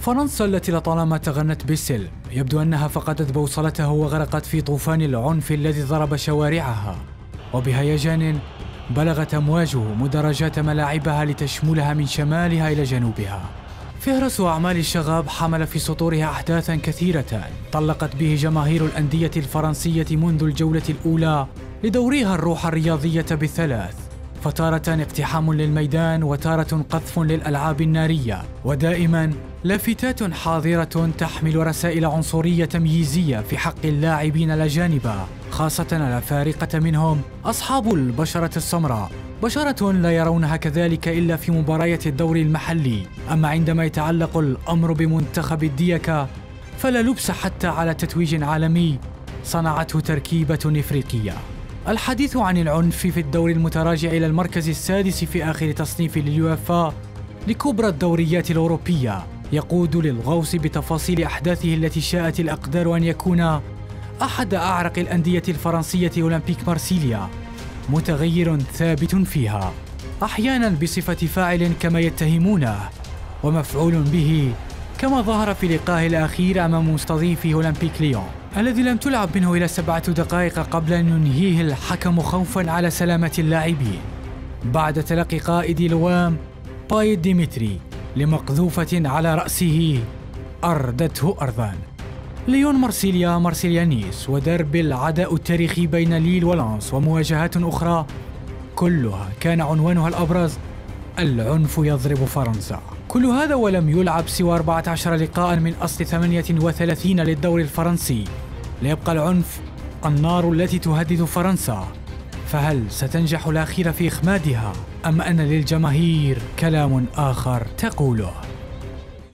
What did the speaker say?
فرنسا التي لطالما تغنت بالسلم يبدو أنها فقدت بوصلتها وغرقت في طوفان العنف الذي ضرب شوارعها، وبهيجان بلغت أمواجه مدرجات ملاعبها لتشملها من شمالها إلى جنوبها. فهرس أعمال الشغب حمل في سطورها أحداثاً كثيرة طلقت به جماهير الأندية الفرنسية منذ الجولة الأولى لدورها الروح الرياضية بالثلاث، فتارة اقتحام للميدان وتارة قذف للألعاب النارية، ودائماً لافتات حاضرة تحمل رسائل عنصرية تمييزية في حق اللاعبين الأجانب، خاصة الأفارقة منهم أصحاب البشرة السمراء، بشرة لا يرونها كذلك إلا في مباريات الدوري المحلي. أما عندما يتعلق الأمر بمنتخب الديكا فلا لبس حتى على تتويج عالمي صنعته تركيبة إفريقية. الحديث عن العنف في الدور المتراجع إلى المركز السادس في آخر تصنيف لليوفا لكبرى الدوريات الأوروبية يقود للغوص بتفاصيل أحداثه التي شاءت الأقدار أن يكون أحد أعرق الأندية الفرنسية أولمبيك مارسيليا، متغير ثابت فيها، أحيانا بصفة فاعل كما يتهمونه، ومفعول به كما ظهر في لقائه الأخير أمام مستضيفه أولمبيك ليون الذي لم تلعب منه إلى 7 دقائق قبل أن ينهيه الحكم خوفا على سلامة اللاعبين بعد تلقي قائد لوام بايت ديمتري لمقذوفة على رأسه أردته أرضاً. ليون مارسيليا، مارسيليا نيس، ودرب العداء التاريخي بين ليل ولانس ومواجهات أخرى كلها كان عنوانها الأبرز العنف يضرب فرنسا. كل هذا ولم يلعب سوى 14 لقاء من أصل 38 للدوري الفرنسي، ليبقى العنف النار التي تهدد فرنسا. فهل ستنجح الأخيرة في إخمادها أم أن للجماهير كلام آخر تقوله؟